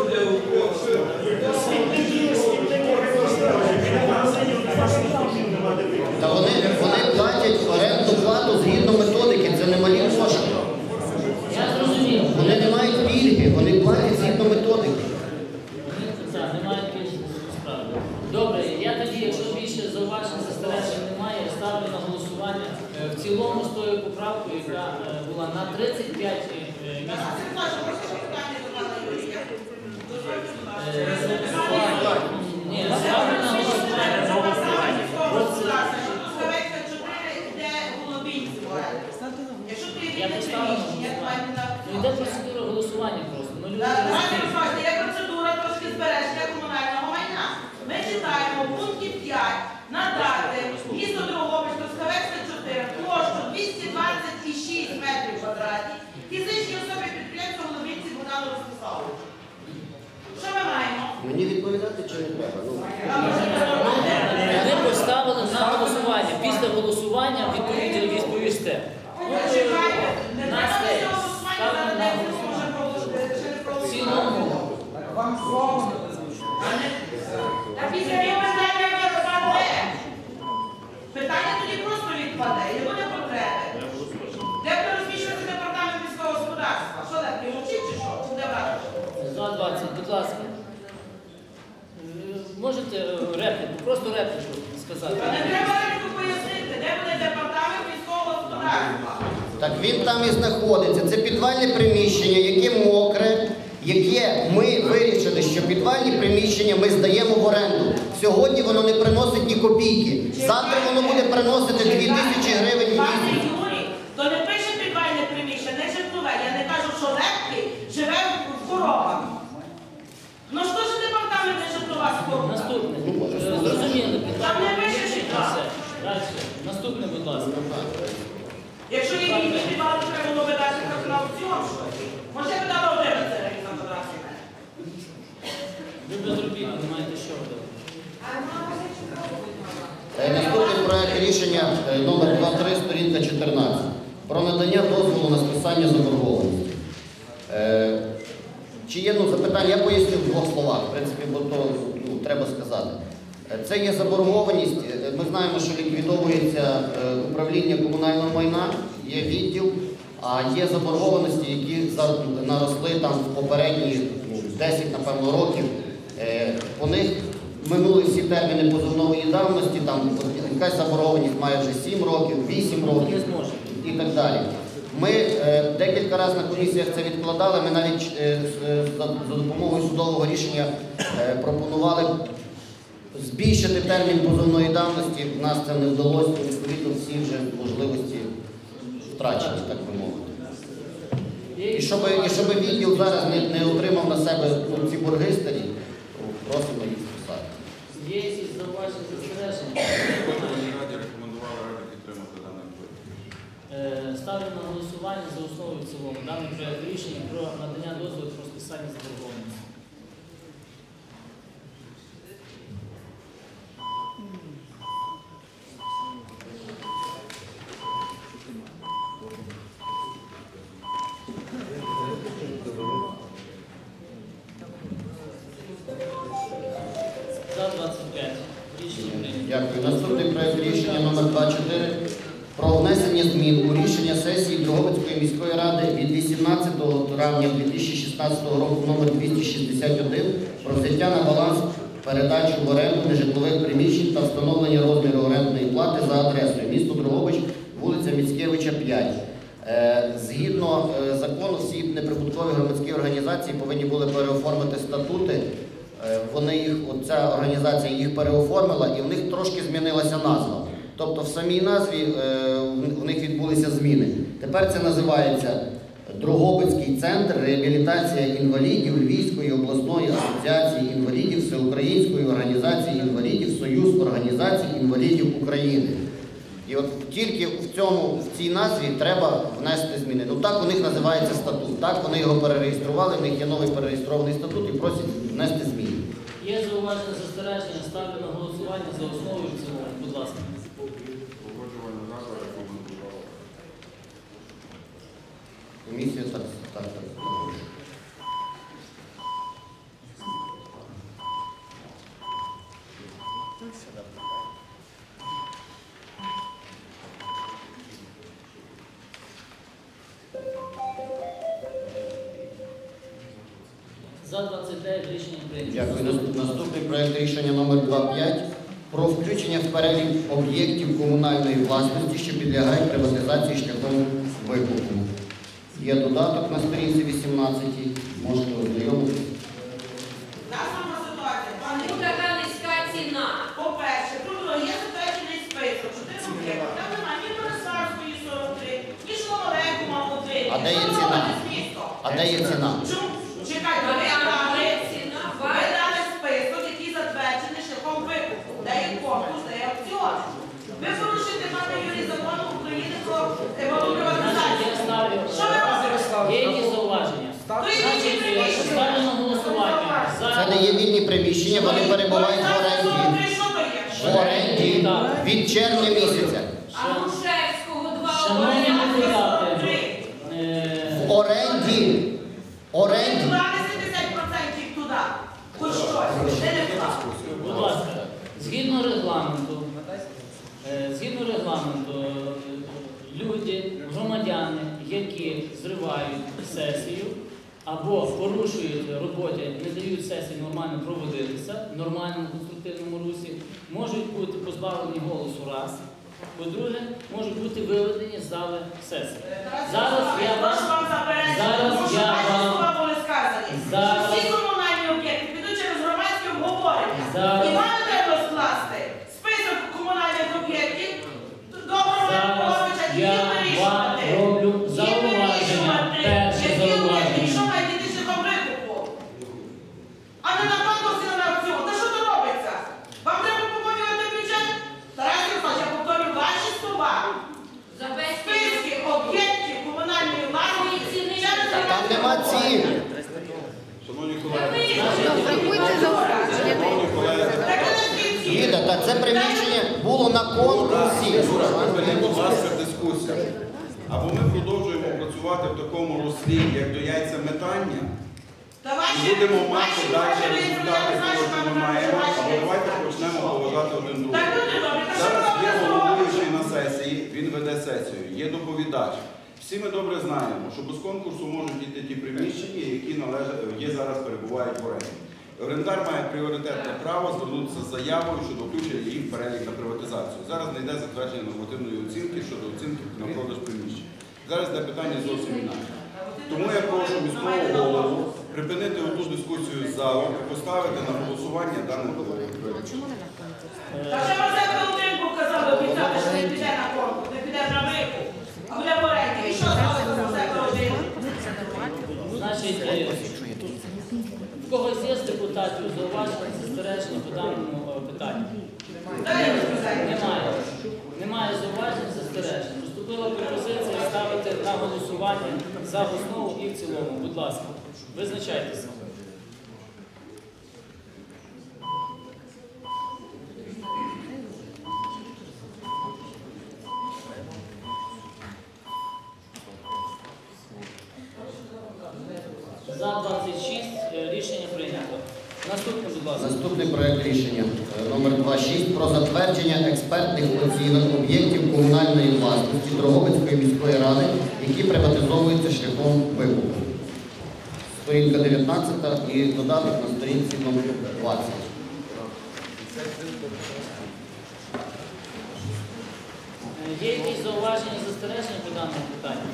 S11: смітники, смітники хай поставлять. Біля магазинів два смітників нема де вийти.
S5: Та вони, вони платять орендну плату згідно методики, це не малі кошти.
S1: Я зрозумів.
S5: Вони не мають пільги, вони платять згідно методики.
S1: Так, немає більше справи. Добре, я тоді, якщо більше зауважень, застережень немає, ставлю на голосування е, в цілому з тою поправкою, яка е, була на тридцять п'ять е, місяців. Е, Ні, ставлю на голосування.
S13: Трускавецька чотири йде Голубінцево. Якщо ти
S1: Я
S13: не
S1: поставив на
S13: приміщення, то має
S1: голосування.
S13: бути.
S1: Ну, йде процедура голосування просто. Ну, люди
S13: Давайте
S1: розуміють.
S13: розбачте, є процедура трошки збереження комунального майна. Ми читаємо в пункті п'ять надати місто Дрогобич, Трускавецька чотири, площу двісті двадцять шість метрів квадратних, фізичній особі підприємства Голубінці Богдану Ростиславовичу. Що ми маємо?
S5: Мені відповідати чи не треба? Ну,
S1: Ми поставили на голосування. Після голосування відповіді відповісте. Ну,
S13: Чекайте, не
S1: на
S13: треба
S1: стелі.
S13: до голосування
S1: Ставимо
S13: за
S1: на
S13: десять,
S1: голосування.
S13: може проголосувати, ще не
S1: В
S13: проголосувати.
S1: цілому.
S6: Вам слово.
S13: Та після цього питання відпаде. Питання тоді просто відпаде, і не буде потреби. Де буде розміщувати департамент міського господарства? Що так, не мовчить чи що? Чи де брати?
S1: За двадцять, будь ласка. Е, Можете е, репліку, просто репліку сказати.
S13: Та не треба репліку пояснити, де буде департамент міського господарства.
S5: Так він там і знаходиться. Це підвальне приміщення, яке мокре, яке ми вирішили, що підвальні приміщення ми здаємо в оренду. Сьогодні воно не приносить ні копійки. Завтра воно буде приносити дві тисячі гривень в
S13: Пане
S5: місяць.
S13: Юрій, то не пише підвальне приміщення, не житлове. Я не кажу, що легкий живе в коровах. Ну що ж департамент не житлова споруда?
S1: Наступне. Е, Зрозуміли
S13: Там не
S1: питання.
S13: пише житла.
S1: Все. Далі. Наступне, будь ласка.
S13: Якщо є різні підвали, треба було би дати на аукціон. Може, я б дала одинадцять гривень на квадратний метр.
S1: Ви безробітні, не маєте що робити.
S5: Е, Наступний проект рішення е, номер двадцять три, сторінка чотирнадцять. Про надання дозволу на списання заборгованості. Е, Чи є ну, запитання? Я поясню в двох словах, в принципі, бо то ну, треба сказати. Е, Це є заборгованість. Е, Ми знаємо, що ліквідовується е, управління комунального майна, є відділ, а є заборгованості, які за- наросли там в попередні ну, десять, напевно, років. Е, По них минули всі терміни позовної давності, там якась заборгованість має вже сім років, вісім років і так далі. Ми е, декілька разів на комісіях це відкладали, ми навіть е, з- за, за допомогою судового рішення е, пропонували збільшити термін позовної давності, в нас це не вдалося, відповідно всі вже можливості втрачені, так би мовити. І щоб, і щоб відділ зараз не, не отримав на себе ну, ці борги старі, то просимо їх списати.
S1: Є якісь зауваження, застереження?
S3: Верховній Раді рекомендували Раді підтримати даний проект.
S1: Е, Ставлю на голосування за основу і в цілому даний проект рішення про надання дозволу про списання заборгованості. За двадцять п'ять. Рішення прийнято.
S5: Дякую. Наступний проект рішення номер двадцять чотири про внесення змін у рішення сесії Дрогобицької міської ради від вісімнадцятого травня дві тисячі шістнадцятого року номер двісті шістдесят один про взяття на баланс передачу в оренду нежитлових приміщень та встановлення розміру орендної плати за адресою місто Дрогобич, вулиця Міцкевича, п'ять. Е, Згідно е, закону, всі неприбуткові громадські організації повинні були переоформити статути. Е, Вони їх, ця організація їх переоформила, і в них трошки змінилася назва. Тобто в самій назві е, в них відбулися зміни. Тепер це називається Дрогобицький центр реабілітації інвалідів Львівської обласної асоціації інвалідів Всеукраїнської організації інвалідів Союз організацій інвалідів України. І от тільки в цьому, в цій назві треба внести зміни. Ну так у них називається статут, так вони його перереєстрували, в них є новий перереєстрований статут і просять внести зміни.
S1: Є зауваження, застереження, ставлю на голосування за основу і в цілому. Будь ласка.
S3: Погоджувальна рада рекомендувала.
S5: Комісія так, так, так.
S1: За двадцять дев'ять рішення прийнято.
S5: Дякую. Нас- Наступний проект рішення номер двадцять п'ять про включення в перелік об'єктів комунальної власності, що підлягають приватизації шляхом викупу. Є додаток на сторінці вісімнадцятій, можете ознайомитися.
S13: Та сама ситуація. Пане
S10: Ну, така низька
S5: А де є ціна? А де є ціна?
S13: Чекайте, ви дали, ви дали список, який затверджений шляхом викупу. Де є конкурс, де є аукціон. Ви порушуєте, пане Юрій, закон України про приватизацію. Що ви робите?
S1: Є якісь зауваження? Значить, ставлю на голосування.
S5: Це не є вільні приміщення, вони перебувають в оренді. В оренді від червня місяця.
S10: А Грушевського два
S1: Шановні депутати,
S5: В оренді. Оренді.
S13: Вклали сімдесят відсотків туди. Хоч щось. Де не вклали?
S1: будь ласка, згідно регламенту, е, згідно регламенту, е, люди, громадяни, які зривають сесію або порушують роботи, не дають сесії нормально проводитися, в нормальному конструктивному русі, можуть бути позбавлені голосу раз. По-друге, можуть бути виведені з зали сесії. Зараз я вам, зараз я вам, зараз,
S13: всі комунальні об'єкти підуть через громадське обговорення.
S1: Зараз.
S13: І вам треба скласти список комунальних об'єктів, договору Януковича, і
S1: я
S13: їх
S1: вам
S13: вирішувати.
S1: роблю
S13: Їх
S1: зауваження,
S13: вирішувати,
S1: перше
S13: які об'єкти,
S1: зауваження.
S13: що мають йти шляхом викупу. А не на конкурсі, на аукціон. Та що то робиться? Вам треба поповнювати бюджет? Тарас Юрійович, я повторю ваші слова. Списки об'єктів комунальної власності.
S5: Там нема цін.
S3: Шановні колеги,
S4: Врахуйте зауваження.
S3: шановні колеги,
S5: Ліда, та це приміщення було на конкурсі.
S3: Зупиніть, будь ласка, дискусія. Або ми продовжуємо працювати в такому руслі, як до яйця метання, і будемо мати далі результати, які ми маємо, або давайте почнемо поважати один другого. Зараз є головуючий на сесії, він веде сесію, є доповідач. Всі ми добре знаємо, що без конкурсу можуть йти ті приміщення, які належать, є зараз перебувають в оренді. Орендар має пріоритетне право звернутися з заявою щодо включення їх в перелік на приватизацію. Зараз не йде затвердження нормативної оцінки щодо оцінки на продаж приміщень. Зараз йде питання зовсім інакше. Тому я прошу міського голову припинити оту дискусію з залом і поставити на голосування даний проект.
S4: Чому не на конкурс?
S13: Та ще про себе Володимирку казали, обіцяти, що не піде на конкурс, не піде на викуп, а буде в оренді. І що сталося про себе Володимирку?
S1: Значить, е, в когось є з депутатів зауваження, застереження по даному е, питанню? Немає. Немає зауважень, застережень. Поступила пропозиція ставити на голосування за основу і в цілому. Будь ласка, визначайтеся. За двадцять шість е, рішення прийнято. Наступне, будь ласка.
S5: Наступний проект рішення е, номер двадцять шість про затвердження експертних оцінок об'єктів комунальної власності Дрогобицької міської ради, які приватизовуються шляхом викупу. Сторінка дев'ятнадцята і додаток на сторінці номер двадцять.
S1: Е, Є якісь зауваження, застереження по даному питанню?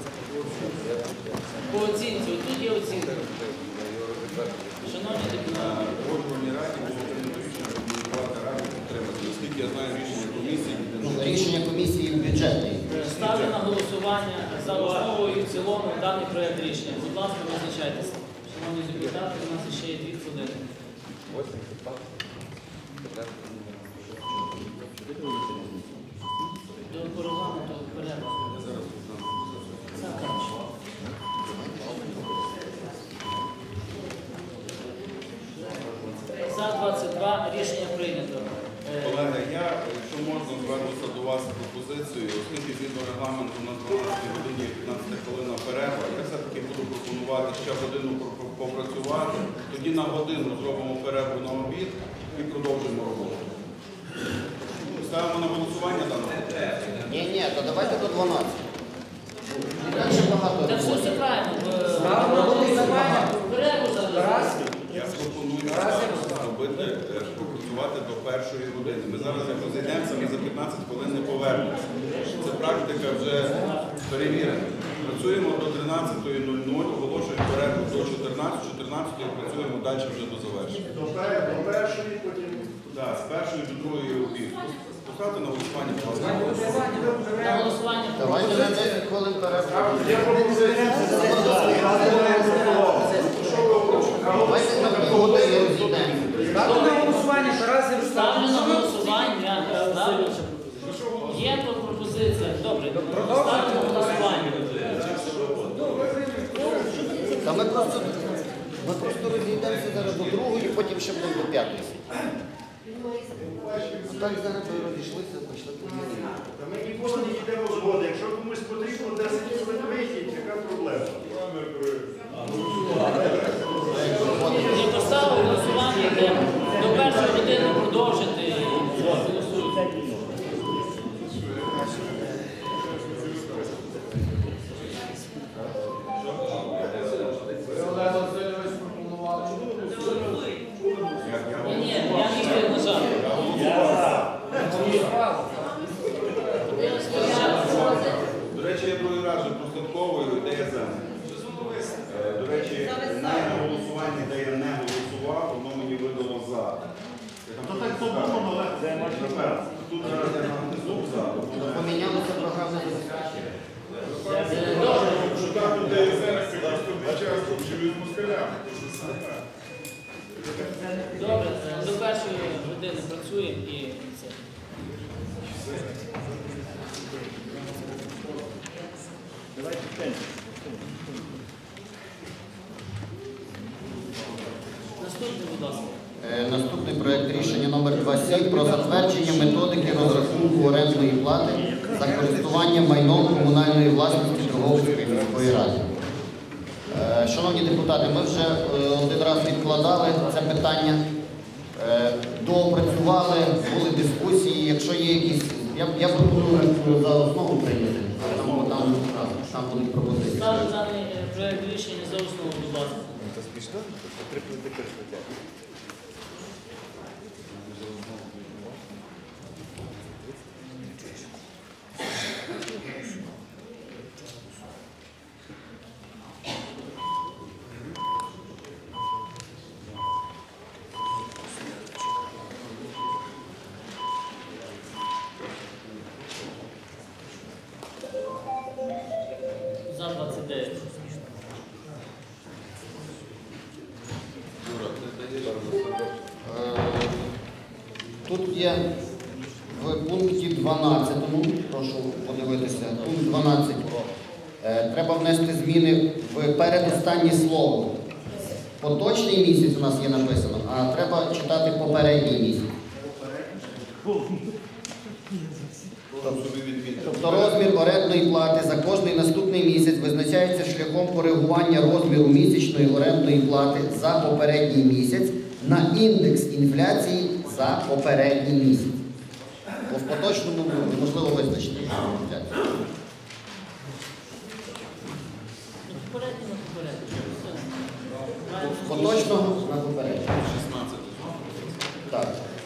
S1: По оцінці. Тут є оцінка. Шановні депутати.
S3: На погоджувальній раді було прийнято рішення рекомендувати раді підтримати. Наскільки я знаю, рішення комісії.
S5: Ну, рішення комісії бюджетної.
S1: Ставлю на голосування за основу і в цілому даний проект рішення. Будь ласка, визначайтеся. Шановні депутати, у нас ще є дві хвилини. До регламенту перерва. За двадцять два рішення прийнято. Е,
S3: Колеги, я, якщо можна, звернуся до вас з пропозицією, оскільки згідно регламенту на дванадцятій годині п'ятнадцята хвилина перерва, я все-таки буду пропонувати ще годину про- попрацювати, тоді на годину зробимо перерву на обід і продовжимо роботу. Ставимо на голосування даного?
S5: Ні, ні, то давайте до дванадцяти. Раніше багато.
S1: Та все це правильно.
S6: Ставимо на голосування.
S1: Перерву зараз.
S3: Я пропоную зараз зробити, е, попрацювати до першої години. Ми зараз як розійдемося, ми за п'ятнадцять хвилин не повернемося. Це практика вже перевірена. Працюємо до тринадцятої нуль нуль, оголошуємо перерву до чотирнадцятої, чотирнадцятої працюємо далі вже до завершення.
S2: До пер- до першої, потім
S3: Так, з першої до другої обід. Поставте на голосування.
S1: На голосування.
S5: Давайте на десять хвилин перерву.
S2: Я пропозицію.
S5: Давайте на півгодини розійдемо.
S6: Ставте на голосування, Тарас і
S1: Ставлю на
S6: Руслан.
S1: голосування. Ставлю. Є тут пропозиція. Добре. Ставлю на голосування.
S5: Та ми просто, ми просто розійдемося зараз до другої, потім ще будемо до п'ятої. Так зараз ми розійшлися, пішли по ділі.
S11: Та ми ніколи не йдемо згоди. Якщо комусь потрібно десять хвилин вийдіть, яка проблема?
S1: Я поставив голосування, де до першої години продовжити. Ні, ні, я не встиг нажати.
S3: До речі, я другий раз вже прослідковую, де я за. Е, До речі, не на голосуванні, де я не голосував, воно мені видало за. Я там
S2: То так то було, але це може.
S3: Тут зараз я нанесу за.
S5: Помінялося програмне забезпечення.
S2: Шукати де зараз просто початку живуть москалями.
S1: Добре, до першої години працюємо і все. Наступний, будь ласка.
S5: Е, Наступний проект рішення номер двадцять сім про затвердження методики розрахунку орендної плати за користування майном комунальної власності Дрогобицької міської ради. Е, Шановні депутати, ми вже е, один раз відкладали це питання, е, доопрацювали, були дискусії. Якщо є якісь, я, я пропоную за основу прийняти, а там, там, там будуть пропозиції.
S1: Ставлю даний е, проект рішення за основу, будь ласка. За двадцять дев'ять.
S5: Е, Тут є в пункті дванадцятому, прошу подивитися, пункт дванадцять. Е, Треба внести зміни в передостаннє слово. Поточний місяць у нас є написано, а треба читати попередній місяць. Тобто розмір орендної плати за кожний наступний місяць визначається шляхом коригування розміру місячної орендної плати за попередній місяць на індекс інфляції за попередній місяць. Бо в поточному можливо визначити інфляцію.
S1: Попередньо на попередньо. Все.
S5: З поточного на попередній.
S3: шістнадцять.
S5: Так.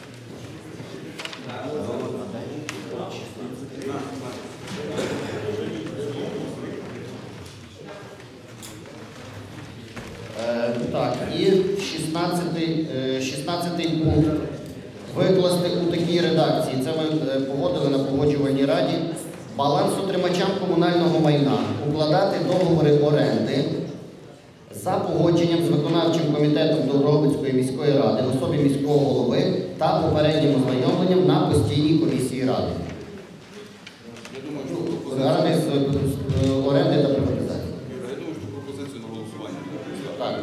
S5: Е, Так, і шістнадцятий, е, шістнадцятий пункт викласти у такій редакції. Це ми е, погодили на погоджувальній раді. Балансотримачам комунального майна укладати договори оренди за погодженням з виконавчим комітетом Дрогобицької міської ради в особі міського голови та попереднім ознайомленням на постійній комісії ради.
S3: Я думаю, що пропозицію.
S5: Ради з е, оренди та приватизації.
S3: Я думаю, що пропозицію на голосування.
S5: Так.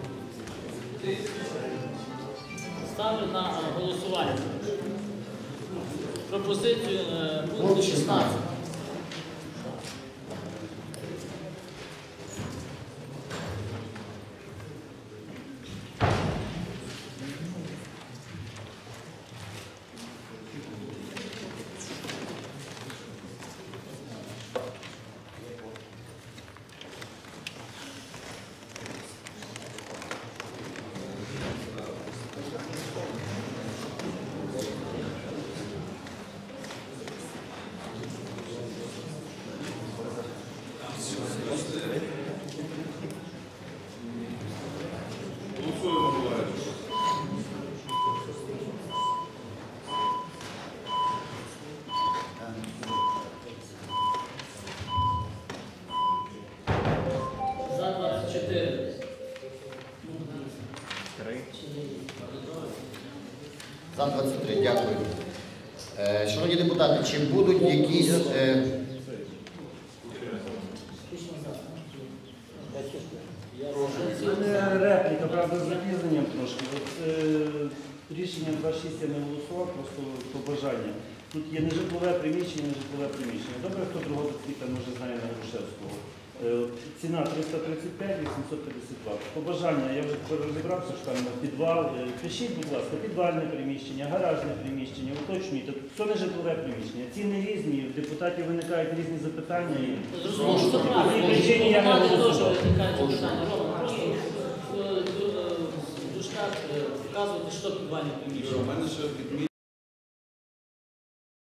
S1: Ставлю на е, голосування. Пропозицію е, пункту шістнадцять.
S5: За двадцять три, дякую. Е, Шановні депутати, чи будуть якісь... е,
S9: У мене репліка, правда, з запізненням трошки. От, е, рішення два шість я не голосував, просто побажання. Тут є нежитлове приміщення, нежитлове приміщення. Добре, хто другого світа може знає на Грушевського. Е, ціна триста тридцять п'ять, вісімсот п'ятдесят два. Побажання, я вже тепер розібрався, що там підвал. Е, Пишіть, будь ласка, підвальне приміщення, гаражне приміщення, уточнюйте. Це нежитлове приміщення. Ціни різні, в депутатів виникають різні запитання. І...
S1: Зрозуміло,
S9: По цій причині я не голосував.
S1: В дужках вказувати, що підвальне приміщення.
S3: У мене ще відмінно.